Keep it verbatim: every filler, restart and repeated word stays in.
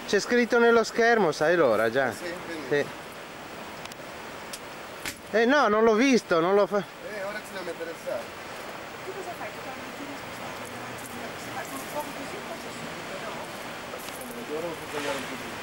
C'è scritto nello schermo, sai l'ora già? Sì, sì. Eh no, non l'ho visto, non lo fa. Eh, ora ci dobbiamo interessare. Tu cosa fai? Ti torni di spostato davanti, si fa con poco così, poi c'è subito, no? Ora lo può tagliare un po' di